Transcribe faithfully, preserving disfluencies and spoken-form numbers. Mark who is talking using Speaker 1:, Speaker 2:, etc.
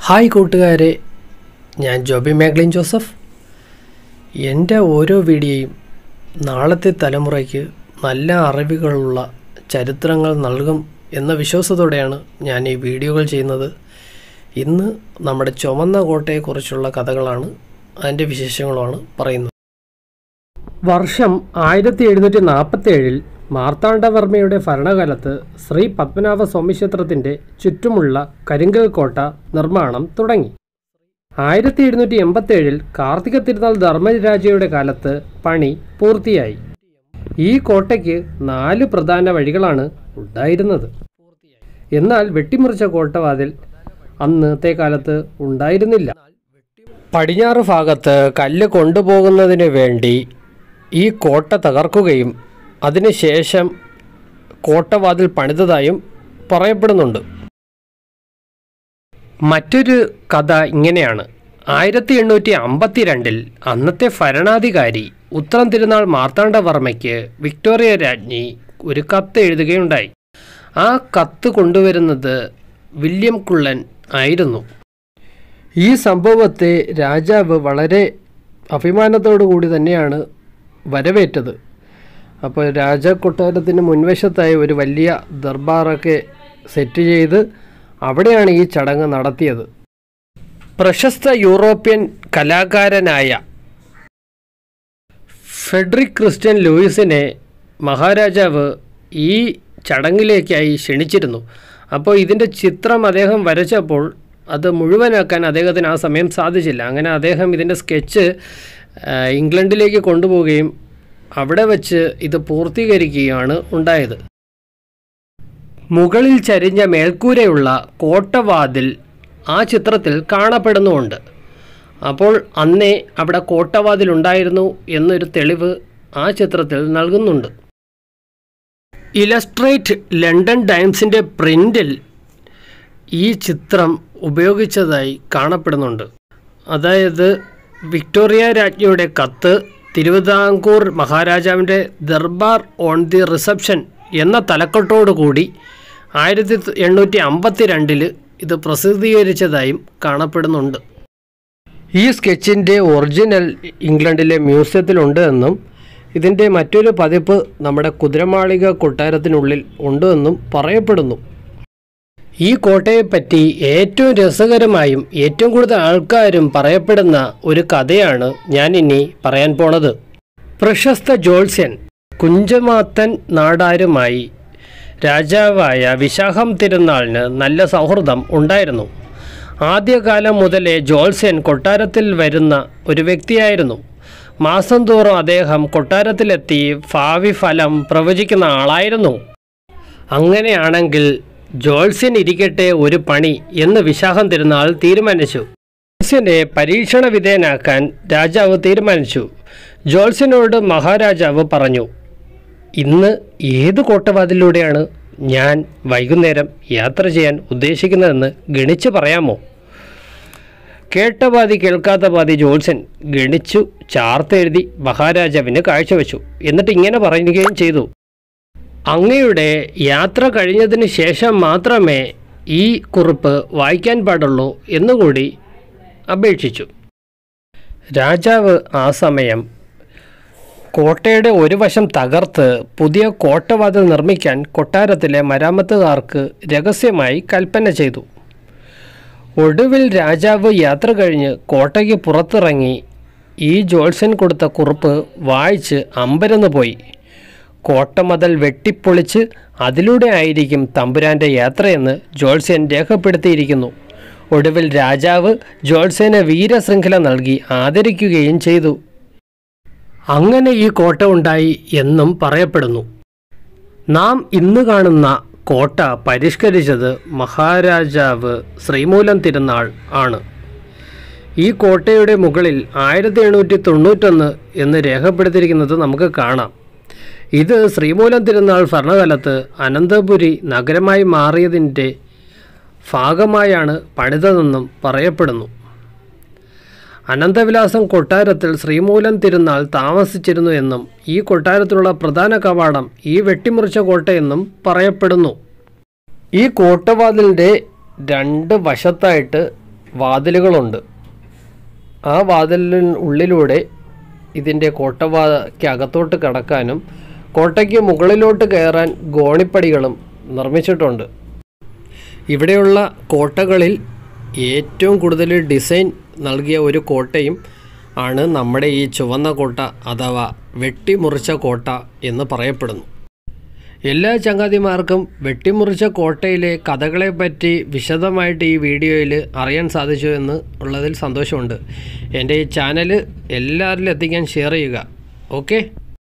Speaker 1: Hi കൂട്ടുകാരെ, ഞാൻ Joby മാഗ്ലിൻ Joseph. എൻ്റെ ഓരോ വീഡിയോയും നാളത്തെ തലമുറയ്ക്ക് നല്ല അറിവുകളുള്ള ചരിത്രങ്ങൾ നൽകും എന്ന വിശ്വാസത്തോടെയാണ് ഞാൻ ഈ വീഡിയോകൾ ചെയ്യുന്നത്. ഇന്ന് നമ്മുടെ ചുവന്ന കോട്ടയെക്കുറിച്ചുള്ള കഥകളാണ്, അതിൻ്റെ വിശേഷങ്ങളുമാണ് പറയുന്നത്. വർഷം ആയിരത്തി എഴുന്നൂറ്റി നാൽപ്പത്തേഴിൽ മാർത്താണ്ഡവർമ്മയുടെ ഭരണകാലത്ത് ശ്രീ പത്മനാഭ സ്വാമി ക്ഷേത്രത്തിൻ്റെ ചുറ്റുമുള്ള കരിങ്കൽ കോട്ട നിർമ്മാണം തുടങ്ങി. ആയിരത്തി എഴുന്നൂറ്റി എൺപത്തേഴിൽ കാർത്തിക തിരുനാൾ ധർമ്മരാജയുടെ കാലത്ത് പണി പൂർത്തിയായി. ഈ കോട്ടയ്ക്ക് നാല് പ്രധാന വഴികളാണ് ഉണ്ടായിരുന്നത്. എന്നാൽ വെട്ടിമുറിച്ച കോട്ടവാതിൽ അന്നത്തെ കാലത്ത് ഉണ്ടായിരുന്നില്ല. പടിഞ്ഞാറ് ഭാഗത്ത് കല്ല് കൊണ്ടുപോകുന്നതിന് വേണ്ടി ഈ കോട്ട തകർക്കുകയും അതിനുശേഷം കോട്ടവാതിൽ പണിതതായും പറയപ്പെടുന്നുണ്ട്. മറ്റൊരു കഥ ഇങ്ങനെയാണ്. ആയിരത്തി എണ്ണൂറ്റി അമ്പത്തി രണ്ടിൽ അന്നത്തെ ഭരണാധികാരി ഉത്രം തിരുനാൾ മാർത്താണ്ഡവർമ്മയ്ക്ക് വിക്ടോറിയ രാജ്ഞി ഒരു കത്ത് എഴുതുകയുണ്ടായി. ആ കത്ത് കൊണ്ടുവരുന്നത് വില്യം കുള്ളൻ ആയിരുന്നു. ഈ സംഭവത്തെ രാജാവ് വളരെ അഭിമാനത്തോടു കൂടി തന്നെയാണ് വരവേറ്റത്. അപ്പോൾ രാജകൊട്ടാരത്തിന് മുൻവശത്തായി ഒരു വലിയ ദർബാറൊക്കെ സെറ്റ് ചെയ്ത് അവിടെയാണ് ഈ ചടങ്ങ് നടത്തിയത്. പ്രശസ്ത യൂറോപ്യൻ കലാകാരനായ ഫ്രെഡറിക് ക്രിസ്റ്റ്യൻ ലൂയിസിനെ മഹാരാജാവ് ഈ ചടങ്ങിലേക്കായി ക്ഷണിച്ചിരുന്നു. അപ്പോൾ ഇതിൻ്റെ ചിത്രം അദ്ദേഹം വരച്ചപ്പോൾ അത് മുഴുവനാക്കാൻ അദ്ദേഹത്തിന് ആ സമയം സാധിച്ചില്ല. അങ്ങനെ അദ്ദേഹം ഇതിൻ്റെ സ്കെച്ച് ഇംഗ്ലണ്ടിലേക്ക് കൊണ്ടുപോവുകയും അവിടെ വച്ച് ഇത് പൂർത്തീകരിക്കുകയാണ് ഉണ്ടായത്. മുകളിൽ ചരിഞ്ഞ മേൽക്കൂരയുള്ള കോട്ടവാതിൽ ആ ചിത്രത്തിൽ കാണപ്പെടുന്നുമുണ്ട്. അപ്പോൾ അന്നേ അവിടെ കോട്ടവാതിൽ ഉണ്ടായിരുന്നു എന്നൊരു തെളിവ് ആ ചിത്രത്തിൽ നൽകുന്നുണ്ട്. ഇലസ്ട്രേറ്റ് ലണ്ടൻ ടൈംസിൻ്റെ പ്രിൻ്റിൽ ഈ ചിത്രം ഉപയോഗിച്ചതായി കാണപ്പെടുന്നുണ്ട്. അതായത് വിക്ടോറിയ രാജ്ഞിയുടെ കത്ത് തിരുവിതാംകൂർ മഹാരാജാവിൻ്റെ ദർബാർ ഓൺ ദി റിസപ്ഷൻ എന്ന തലക്കെട്ടോടുകൂടി ആയിരത്തി എണ്ണൂറ്റി അമ്പത്തി രണ്ടിൽ ഇത് പ്രസിദ്ധീകരിച്ചതായും കാണപ്പെടുന്നുണ്ട്. ഈ സ്കെച്ചിൻ്റെ ഒറിജിനൽ ഇംഗ്ലണ്ടിലെ മ്യൂസിയത്തിലുണ്ട് എന്നും ഇതിൻ്റെ മറ്റൊരു പതിപ്പ് നമ്മുടെ കുതിരമാളിക കൊട്ടാരത്തിനുള്ളിൽ ഉണ്ട് എന്നും പറയപ്പെടുന്നു. ഈ കോട്ടയെപ്പറ്റി ഏറ്റവും രസകരമായും ഏറ്റവും കൂടുതൽ ആൾക്കാരും പറയപ്പെടുന്ന ഒരു കഥയാണ് ഞാൻ ഇനി പറയാൻ പോണത്. പ്രശസ്ത ജ്യോത്സ്യൻ കുഞ്ചമാത്തൻ നാടാരുമായി രാജാവായ വിശാഖം തിരുനാളിന് നല്ല സൗഹൃദം ഉണ്ടായിരുന്നു. ആദ്യകാലം മുതലേ ജ്യോത്സ്യൻ കൊട്ടാരത്തിൽ വരുന്ന ഒരു വ്യക്തിയായിരുന്നു. മാസം തോറും അദ്ദേഹം കൊട്ടാരത്തിലെത്തി ഭാവി ഫലം പ്രവചിക്കുന്ന ആളായിരുന്നു. അങ്ങനെയാണെങ്കിൽ ജ്യോത്സ്യൻ ഇരിക്കട്ടെ ഒരു പണി എന്ന് വിശാഖം തിരുനാൾ തീരുമാനിച്ചു. ജ്യോത്സ്യനെ പരീക്ഷണ വിധേയനാക്കാൻ രാജാവ് തീരുമാനിച്ചു. ജ്യോത്സ്യനോട് മഹാരാജാവ് പറഞ്ഞു, ഇന്ന് ഏത് കോട്ടവാതിലൂടെയാണ് ഞാൻ വൈകുന്നേരം യാത്ര ചെയ്യാൻ ഉദ്ദേശിക്കുന്നതെന്ന് ഗണിച്ച് പറയാമോ? കേട്ട പാതി കേൾക്കാത്ത പാതി ജ്യോത്സ്യൻ ഗണിച്ചു ചാർത്തെഴുതി മഹാരാജാവിന് കാഴ്ചവെച്ചു. എന്നിട്ട് ഇങ്ങനെ പറയുകയും ചെയ്തു, അങ്ങയുടെ യാത്ര കഴിഞ്ഞതിന് ശേഷം മാത്രമേ ഈ കുറിപ്പ് വായിക്കാൻ പാടുള്ളൂ എന്നുകൂടി അപേക്ഷിച്ചു. രാജാവ് ആ സമയം കോട്ടയുടെ ഒരു വശം തകർത്ത് പുതിയ കോട്ടവാതിൽ നിർമ്മിക്കാൻ കൊട്ടാരത്തിലെ മരാമത്തുകാർക്ക് രഹസ്യമായി കൽപ്പന ചെയ്തു. ഒടുവിൽ രാജാവ് യാത്ര കഴിഞ്ഞ് കോട്ടയ്ക്ക് പുറത്തിറങ്ങി ഈ ജ്യോത്സ്യൻ കൊടുത്ത കുറിപ്പ് വായിച്ച് അമ്പരന്ന് പോയി. കോട്ടമതിൽ വെട്ടിപ്പൊളിച്ച് അതിലൂടെ ആയിരിക്കും തമ്പുരാൻ്റെ യാത്രയെന്ന് ജ്യോത്സ്യൻ രേഖപ്പെടുത്തിയിരിക്കുന്നു. ഒടുവിൽ രാജാവ് ജ്യോത്സ്യന് വീരശൃംഖല നൽകി ആദരിക്കുകയും ചെയ്തു. അങ്ങനെ ഈ കോട്ട ഉണ്ടായി എന്നും പറയപ്പെടുന്നു. നാം ഇന്ന് കാണുന്ന കോട്ട പരിഷ്കരിച്ചത് മഹാരാജാവ് ശ്രീമൂലം തിരുനാൾ ആണ്. ഈ കോട്ടയുടെ മുകളിൽ ആയിരത്തി എണ്ണൂറ്റി തൊണ്ണൂറ്റൊന്ന് എന്ന് രേഖപ്പെടുത്തിയിരിക്കുന്നത് നമുക്ക് കാണാം. ഇത് ശ്രീമൂലം തിരുനാൾ ഭരണകാലത്ത് അനന്തപുരി നഗരമായി മാറിയതിൻ്റെ ഭാഗമായാണ് പണിതതെന്നും പറയപ്പെടുന്നു. അനന്തവിലാസം കൊട്ടാരത്തിൽ ശ്രീമൂലം തിരുനാൾ താമസിച്ചിരുന്നു എന്നും ഈ കൊട്ടാരത്തിലുള്ള പ്രധാന കവാടം ഈ വെട്ടിമുറിച്ച കോട്ടയെന്നും പറയപ്പെടുന്നു. ഈ കോട്ടവാതിലിൻ്റെ രണ്ട് വശത്തായിട്ട് വാതിലുകളുണ്ട്. ആ വാതിലിന് ഉള്ളിലൂടെ ഇതിൻ്റെ കോട്ടയ്ക്ക് അകത്തോട്ട് കടക്കാനും കോട്ടയ്ക്ക് മുകളിലോട്ട് കയറാൻ ഗോണിപ്പടികളും നിർമ്മിച്ചിട്ടുണ്ട്. ഇവിടെയുള്ള കോട്ടകളിൽ ഏറ്റവും കൂടുതൽ ഡിസൈൻ നൽകിയ ഒരു കോട്ടയും ആണ് നമ്മുടെ ഈ ചുവന്ന കോട്ട അഥവാ വെട്ടിമുറിച്ച കോട്ട എന്ന് പറയപ്പെടുന്നു. എല്ലാ ചങ്ങാതിമാർക്കും വെട്ടിമുറിച്ച കോട്ടയിലെ കഥകളെപ്പറ്റി വിശദമായിട്ട് ഈ വീഡിയോയിൽ അറിയാൻ സാധിച്ചു എന്ന് ഉള്ളതിൽ സന്തോഷമുണ്ട്. എൻ്റെ ഈ ചാനൽ എല്ലാവരിലും എത്തിക്കാൻ ഷെയർ ചെയ്യുക. ഓക്കെ.